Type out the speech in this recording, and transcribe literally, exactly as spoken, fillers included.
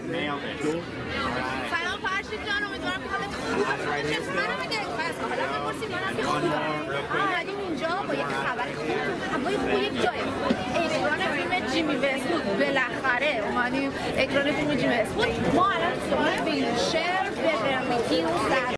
سلام فرشید جان، امیدوارم که حالت خوب باشه. منو میگه حالا بپرسید منم که خوب اومدیم اینجا با یک خبر خوب همای خوب یک جای اکران فیلم جیمی وستوود. بالاخره اومدیم اکران فیلم جیمی وستوود. ما الان تو سوال ویلشر به برمیتی و